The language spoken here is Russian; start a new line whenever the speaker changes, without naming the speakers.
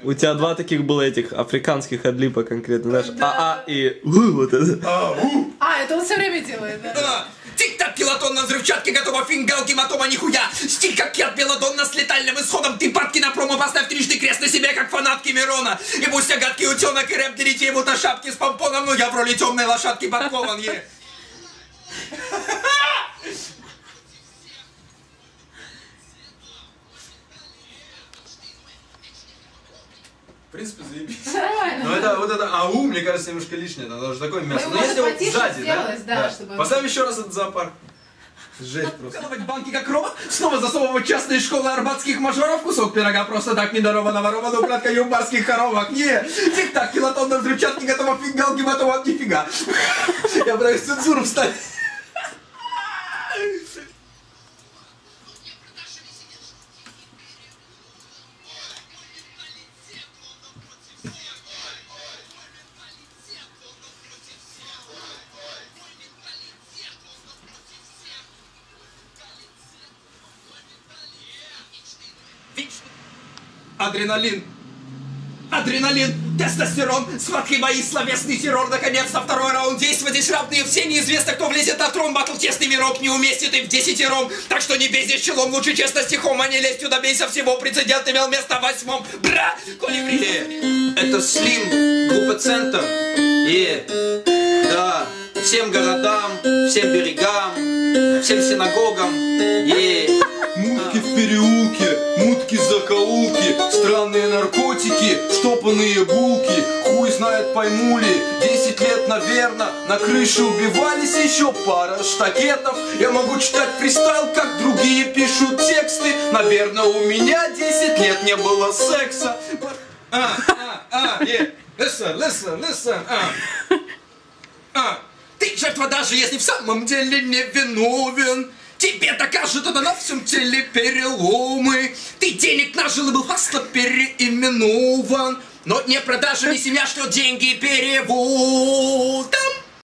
У тебя два таких было этих африканских адлипа конкретно, знаешь, а и вот это.
Это он все время делает, да?
Тик-так, килотон на взрывчатке, готово, фингал, гематома, нихуя. Стиль как яд, белладонна с летальным исходом. Ты падки на промо, поставь трижды крест на себя, как фанатки Мирона. И пусть я гадкий утенок и рэп для детей, вот на шапке с помпоном, но я в роли темной лошадки подкован, В принципе, заебись. Но это вот это ау, мне кажется, немножко лишнее, это даже такое мясо. Но если вот сзади, да? Поставь еще раз этот зоопарк. Жесть просто. Коловать банки как робот, снова засовывать частные школы арбатских мажоров, кусок пирога просто так недарованно воровано, укладка юмбарских коровок. Не, тик-так, килотон на взрывчатке, готово, фингал, гематома, нифига. Я пытаюсь цензуру вставить. Адреналин, адреналин, тестостерон, схватки бои, словесный террор, наконец-то второй раунд, действия здесь равные все, неизвестно, кто влезет на трон, батл тесный мирок не уместит и в 10-ром, так что не бездесь челом, лучше честно стихом, а не лезтью, добейся всего, прецедент имел место в 8-м, бра, колибри. Это Слим, группа Центр, да, всем городам, всем берегам, всем синагогам,
Мутки в переулке, мутки закоулки, странные наркотики, штопанные булки, хуй знает пойму ли, 10 лет, наверно, на крыше убивались еще пара штакетов. Я могу читать фристайл, как другие пишут тексты, наверное, у меня 10 лет не было секса.
Listen. Ты жертва, даже если в самом деле не виновен. Тебе-то кажется, да на всем теле переломы. Ты денег нажил и был фасно переименован. Но не продажа, не семья, что деньги перевод.